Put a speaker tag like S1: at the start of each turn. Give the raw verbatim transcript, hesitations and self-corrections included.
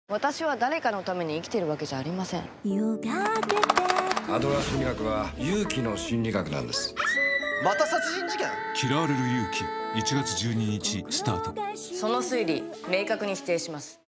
S1: 私は誰かのために生きてるわけじゃありません。
S2: アドラー心理学は勇気の心理学なんです。
S3: また殺人事件？
S4: 嫌われる勇気いちがつじゅうににちスタート。
S1: その推理明確に否定します。